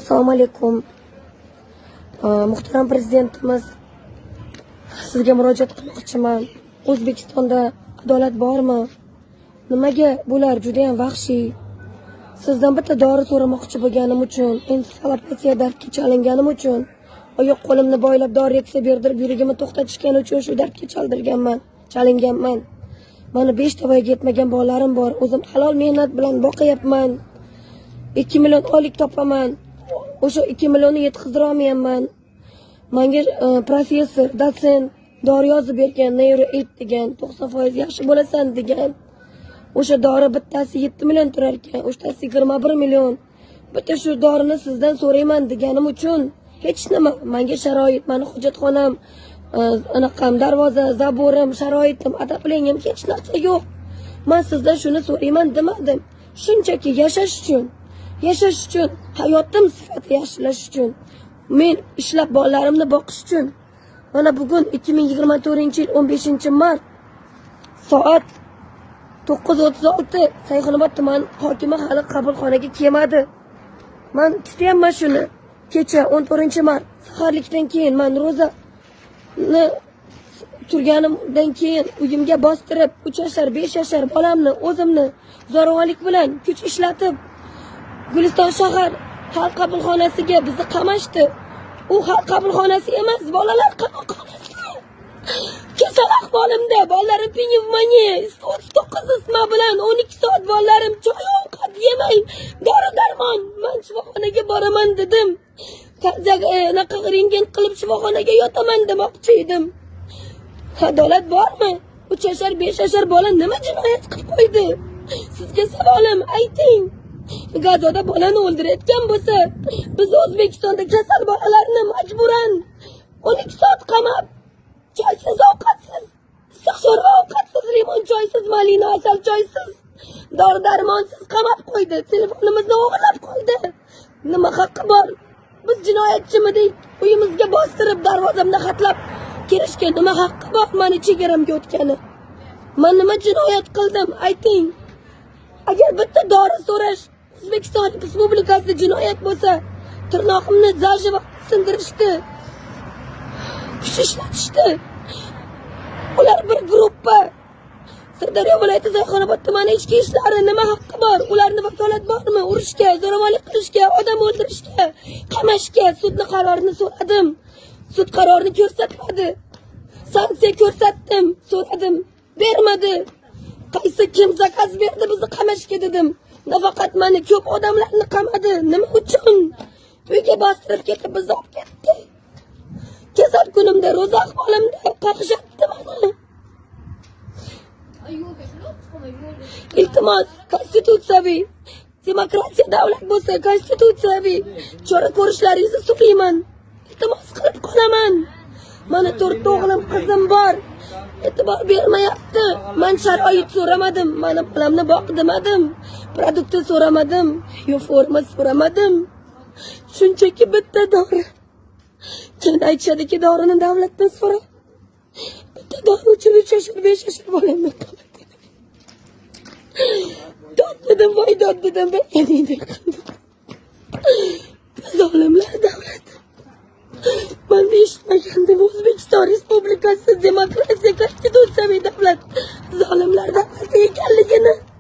Assalomu alaykum. Muhtaram prezidentimiz, sizga murojaat qilmoqchiman. O'zbekistonda adolat bormi? Nimaga bular juda ham vahshiy? Sizdan bitta dori so'ramoqchi bo'lganim uchun, ensefalopatiya dardga chalinganim uchun, oyoq qo'limni boylab dori eksa berdirib yuragimni to'xtatishgani uchun shu dardga chalinganman. Mana 5 ta voyaga yetmagan bolalarim bor. O'zim halol mehnat bilan boqyapman. 2 million oylik topaman. O'sha 2 millionni yetkazira olmayapman. Menga professor, dotsent dori yozib bergan, Neuroaid degan, 90% yaxshi bo'lasan degan. O'sha dori bittasi 7 million turar ekan, o'shtasi 21 million. Bitta shu dorini sizdan so'rayman deganim uchun hech nima, menga sharoit, meni hojatxonam, anaqam, darvoza, zaborim, sharoitim, adablangim hech narsa yo'q. Men sizdan shuni so'rayman demadim. Shunchaki yashash uchun, hayotim sifati yaxshilash uchun, men ishlab bolalarimni boqish uchun. Mana bugun 2024-yil 15-mart soat 9:36 Sayxunobod tuman hokimi hali qabulxonaga kelmadi. Men kutyapman shuni. Kecha 14-mart saharlikdan keyin men ro'zani turganimdan keyin uyimga bostirib 3 yashar, 5 yashar bolamni o'zimni zo'ravonlik bilan kuch ishlatib Guliston shahar xalq qabulxonasiga bizni qamashdi. U xalq qabulxonasi emas, bolalar qamoqxonasi. Kasal ahvolimda bolalarim pnevmoniya, 39 isma bilan 12 soat bolalarim choy ovqat yemay, dori-darmon. Men shifoxonaga boraman dedim. Naqa rentgen qilib shifoxonaga yotaman demoqchi edim. Adolat bormi? 3 yashar, 5 yashar bola nima jinoyat qilib qo'ydi? Sizga savolim, ayting. Gazoda bolani o'ldirayotgan bo'lsa, biz O'zbekistonda kasal bolalarni majburan 12 soat qamab, choysiz, ovqatsiz, issiq sho'rva ovqatsiz, limon choysiz, malina asal choysiz, dori-darmonsiz qamab qo'ydi. Telefonimizni o'g'irlab qo'ydi. Nima haqqi bor? Biz jinoyatchimidik? Uyimizga bostirib, darvozamni xatlab kirishga nima haqqi bor? Meni chegaramga o'tgani. Men nima jinoyat qildim? Ayting. Agar bitta dori so'rash O'zbekiston Respublikasida jinoyat bo'lsa, tirnoqimni zajiva sindirishdi. Kuch ishlatishdi. Ular bir gruppa. Sirdaryo viloyati Sayxunobod tumani ichki ishlari nima haqqi bor? Ularning vakolat bormi? Urishga, zo'ravonlik qilishga, odam o'ldirishga, qamashga sudning qarorini so'radim. Sud qarorini ko'rsatmadi. Sanksiya ko'rsatdim, so'radim, bermadi. Qaysi kim zakaz berdi bizni qamashga dedim. Nafaqat meni, ko'p odamlarni qamadi. Nima uchun? Uyga bostirib ketib bizni olib ketdi. Kasal kunimda, ro'za ahvolimda qaqshatdi meni. Iltimos, konstitutsiyaviy, demokratiya davlat bo'lsa, konstitutsiyaviy chora ko'rishlaringizni so'rayman. Iltimos qilib qolaman. Mana 4 o'g'lim, qizim bor. E'tibor bermayapti. Men sharoit so'ramadim, mana bolamni boq demadim, produktni so'ramadim, forma so'ramadim. Shunchaki bitta dori. Keyin aytishadiki, dorini davlatdan so'ra. Bitta dori uchun 3 yashar, 5 yashar bolamni qildi. Dod dedim, voy dod dedim, berganingdek qildim. Zolimlar davlat. Ben de eshitmagandim. O'zbekiston Respublikasi demokratiya konstitutsiyaviy davlat zolimlar davlati ekanligini.